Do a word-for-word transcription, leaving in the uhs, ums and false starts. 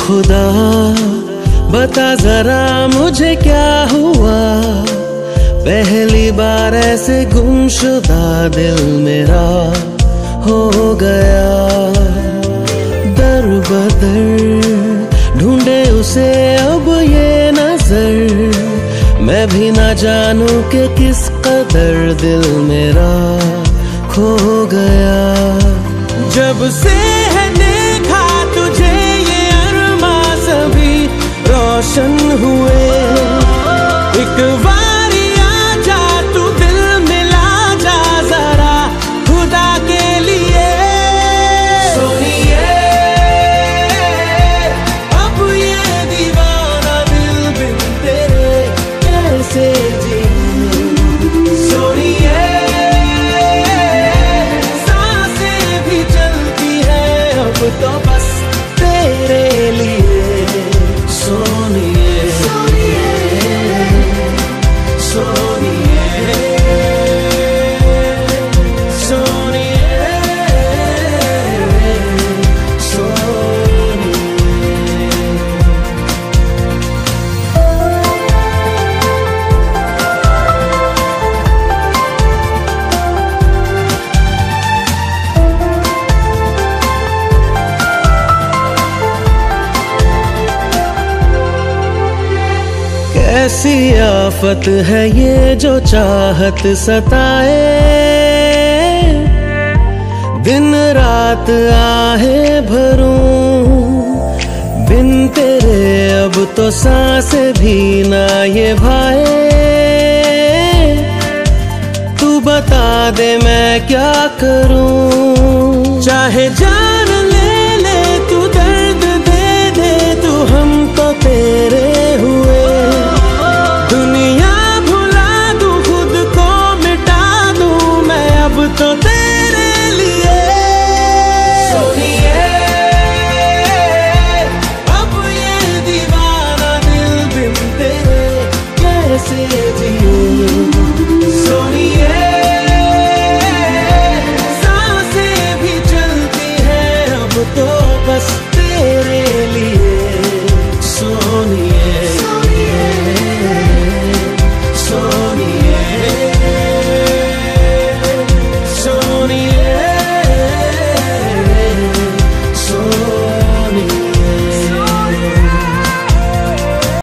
खुदा बता जरा मुझे क्या हुआ, पहली बार ऐसे गुमशुदा दिल मेरा हो गया। दरबदर ढूंढे उसे अब ये नजर, मैं भी ना जानूं कि किस कदर दिल मेरा खो गया। जब से है देखा तुझे ये अरमान सभी रोशन हुए, एक वारी आजा तू दिल मिला जा जरा खुदा के लिए। सोनिए अब ये दीवाना दिल बिन तेरे कैसे जी। सोनिए सांसें भी चलती है अब तो बस तेरे लिए। सोनिए सोनिए सोनिए ऐसी आफत है ये जो चाहत सताए, दिन रात आहे भरूं बिन तेरे अब तो सांसें भी ना ये भाए। तू बता दे मैं क्या करूं, चाहे जा